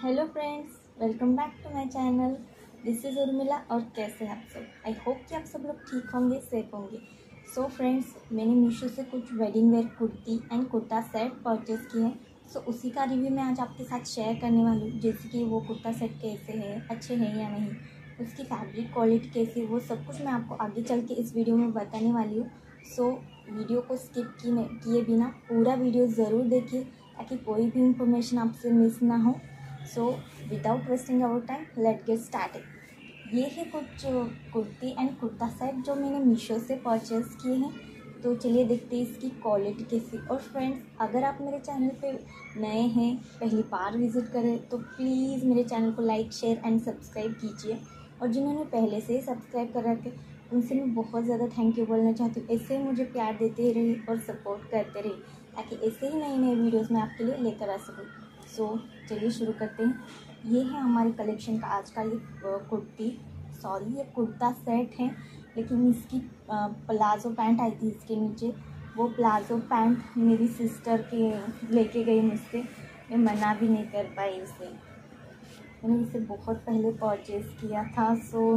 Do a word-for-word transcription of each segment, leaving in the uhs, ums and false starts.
Hello friends, welcome back to my channel. This is Urmila. और कैसे हैं आप सब? आई होप कि आप सब लोग ठीक होंगे, सेफ होंगे। सो फ्रेंड्स, मैंने मीशो से कुछ wedding wear kurti and kurta set purchase किए हैं। सो so, उसी का रिव्यू मैं आज आपके साथ शेयर करने वाली हूँ। जैसे कि वो कुर्ता सेट कैसे है, अच्छे हैं या नहीं, उसकी फैब्रिक क्वालिटी कैसी है, वो सब कुछ मैं आपको आगे चल के इस वीडियो में बताने वाली हूँ। सो so, वीडियो को स्किप किए बिना पूरा वीडियो ज़रूर देखिए ताकि कोई भी इंफॉर्मेशन आपसे मिस ना हो। So without wasting our time, let get started. ये है कुछ कुर्ती एंड कुर्ता सेट जो मैंने मीशो से परचेज़ किए हैं। तो चलिए देखते हैं इसकी क्वालिटी कैसी। और फ्रेंड्स, अगर आप मेरे चैनल पे नए हैं, पहली बार विज़िट करें, तो प्लीज़ मेरे चैनल को लाइक, शेयर एंड सब्सक्राइब कीजिए। और जिन्होंने पहले से ही सब्सक्राइब कर रखे, उनसे मैं बहुत ज़्यादा थैंक यू बोलना चाहती हूँ। ऐसे ही मुझे प्यार देते रहिए और सपोर्ट करते रहिए ताकि ऐसे ही नए नए वीडियोज़ मैं आपके लिए लेकर आ सकूँ। सो so, चलिए शुरू करते हैं। ये है हमारे कलेक्शन का आज का ये कुर्ती, सॉरी ये कुर्ता सेट है, लेकिन इसकी प्लाज़ो पैंट आई थी इसके नीचे। वो प्लाज़ो पैंट मेरी सिस्टर के लेके गई मुझसे, मैं मना भी नहीं कर पाई उसे। मैंने इसे बहुत पहले परचेज़ किया था। सो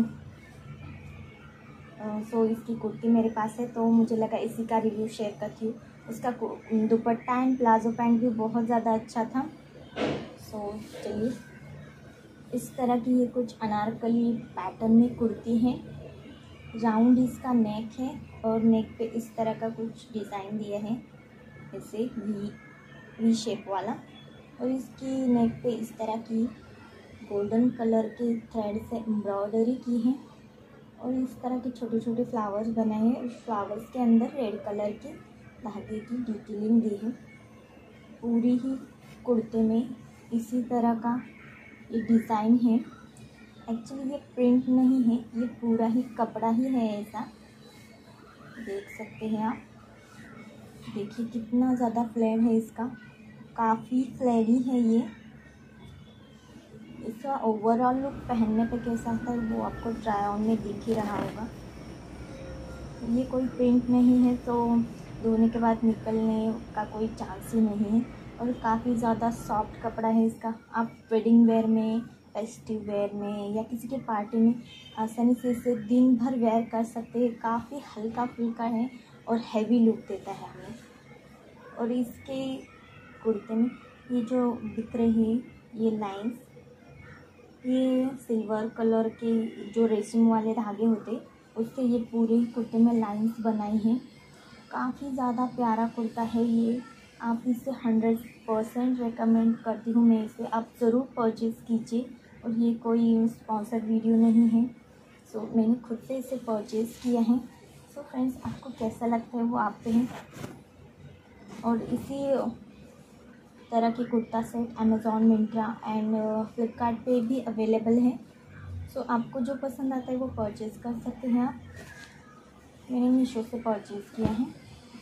सो इसकी कुर्ती मेरे पास है तो मुझे लगा इसी का रिव्यू शेयर करती हूँ। उसका दुपट्टा एंड प्लाज़ो पैंट भी बहुत ज़्यादा अच्छा था। सो so, चलिए, इस तरह की ये कुछ अनारकली पैटर्न में कुर्ती है। राउंड इसका नेक है और नेक पे इस तरह का कुछ डिज़ाइन दिया है, जैसे वी वी शेप वाला। और इसकी नेक पे इस तरह की गोल्डन कलर के थ्रेड से एम्ब्रॉयडरी की है और इस तरह के छोटे छोटे फ्लावर्स बनाए हैं। उस फ्लावर्स के अंदर रेड कलर के धागे की डिटेलिंग दी है। पूरी ही कुर्ते में इसी तरह का ये डिज़ाइन है। एक्चुअली ये प्रिंट नहीं है, ये पूरा ही कपड़ा ही है, ऐसा देख सकते हैं आप। देखिए कितना ज़्यादा फ्लेयर है इसका, काफ़ी फ्लेयरी है ये। इसका ओवरऑल लुक पहनने पे कैसा आता है वो आपको ट्राई ऑन में दिख ही रहा होगा। ये कोई प्रिंट नहीं है तो धोने के बाद निकलने का कोई चांस ही नहीं है। और काफ़ी ज़्यादा सॉफ्ट कपड़ा है इसका। आप वेडिंग वेयर में, फेस्टिव वेयर में या किसी के पार्टी में आसानी से इसे दिन भर वेयर कर सकते हैं। काफ़ी हल्का फुल्का है और हैवी लुक देता है हमें। और इसके कुर्ते में ये जो दिख रही है ये लाइंस, ये सिल्वर कलर के जो रेशम वाले धागे होते उससे ये पूरे कुर्ते में लाइंस बनाई हैं। काफ़ी ज़्यादा प्यारा कुर्ता है ये। आप इसे हंड्रेड परसेंट रिकमेंड करती हूँ मैं इसे, आप ज़रूर परचेज़ कीजिए। और ये कोई स्पॉन्सर्ड वीडियो नहीं है। सो so, मैंने खुद से इसे परचेज़ किया है। सो so, फ्रेंड्स, आपको कैसा लगता है वो आप पे है। और इसी तरह की kurta set Amazon, Myntra and Flipkart पे भी अवेलेबल है। सो so, आपको जो पसंद आता है वो परचेज़ कर सकते हैं आप। मैंने मीशो से परचेज़ किया है।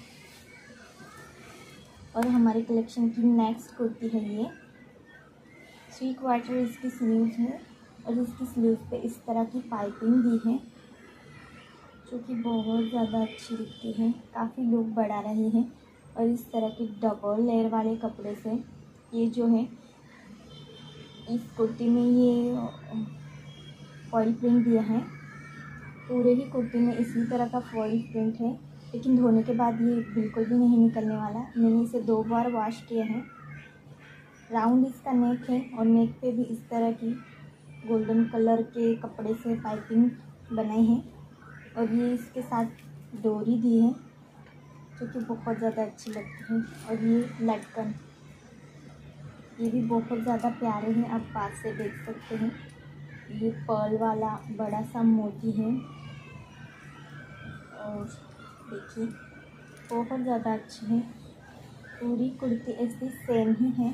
और हमारे कलेक्शन की नेक्स्ट कुर्ती है ये। थ्री क्वार्टर इसकी स्लीव्स है और इसकी स्लीव्स पे इस तरह की पाइपिंग दी है जो कि बहुत ज़्यादा अच्छी दिखती है, काफ़ी लोग बढ़ा रहे हैं। और इस तरह के डबल लेयर वाले कपड़े से ये जो है इस कुर्ती में ये फॉइल प्रिंट दिया है। पूरे ही कुर्ती में इसी तरह का फॉइल प्रिंट है, लेकिन धोने के बाद ये बिल्कुल भी नहीं निकलने वाला। मैंने इसे दो बार वॉश किया है। राउंड इसका नेक है और नेक पे भी इस तरह की गोल्डन कलर के कपड़े से पाइपिंग बनाई है। और ये इसके साथ डोरी दी है जो कि बहुत ज़्यादा अच्छी लगती है। और ये लटकन, ये भी बहुत ज़्यादा प्यारे हैं, आप पास से देख सकते हैं। ये पर्ल वाला बड़ा सा मोती है और देखिए बहुत ज़्यादा अच्छी है। पूरी कुर्ती ऐसी सेम ही है।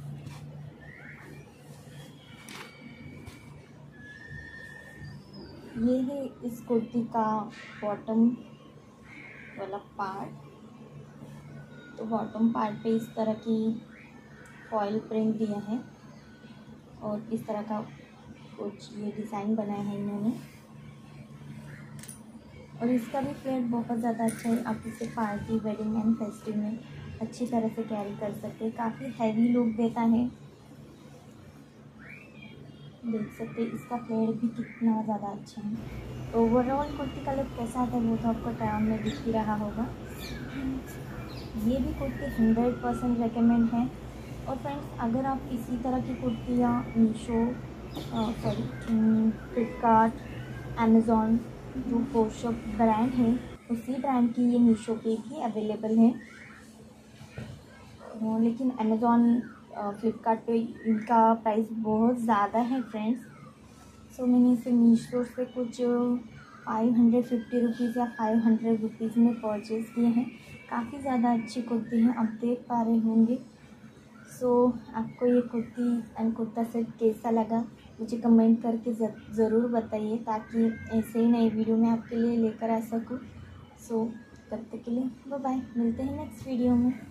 ये है इस कुर्ती का बॉटम वाला पार्ट। तो बॉटम पार्ट पे इस तरह की फॉइल प्रिंट दिया है और इस तरह का कुछ ये डिज़ाइन बनाया है इन्होंने। और इसका भी फ्लेयर बहुत ज़्यादा अच्छा है। आप इसे पार्टी, वेडिंग एंड फेस्टिव में अच्छी तरह से कैरी कर सकते हैं। काफ़ी हैवी लुक देता है। देख सकते हैं इसका फ्लेयर भी कितना ज़्यादा अच्छा है। ओवरऑल कुर्ती का लुक कैसा आता है वो तो आपको ट्राई ऑन में दिख ही रहा होगा। ये भी कुर्ती हंड्रेड परसेंट रिकमेंड है। और फ्रेंड्स, अगर आप इसी तरह की कुर्तियाँ मीशो, सॉरी फ्लिपकार्ट, अमेज़ॉन, जो पोशअप ब्रांड है उसी ब्रांड की ये मीशो पे भी अवेलेबल है। लेकिन अमेज़ॉन, फ्लिपकार्ट पे इनका प्राइस बहुत ज़्यादा है फ्रेंड्स। सो मैंने इसे मीशो से कुछ फाइव हंड्रेड फिफ्टी रुपीज़ या फाइव हंड्रेड रुपीज़ में परचेज़ किए हैं। काफ़ी ज़्यादा अच्छी कुर्ती है, आप देख पा रहे होंगे। सो so, आपको ये कुर्ती एंड कुर्ता सेट कैसा लगा मुझे कमेंट करके ज़रूर बताइए, ताकि ऐसे ही नई वीडियो मैं आपके लिए लेकर आ सकूँ। सो so, तब तक के लिए बाय बाय, मिलते हैं नेक्स्ट वीडियो में।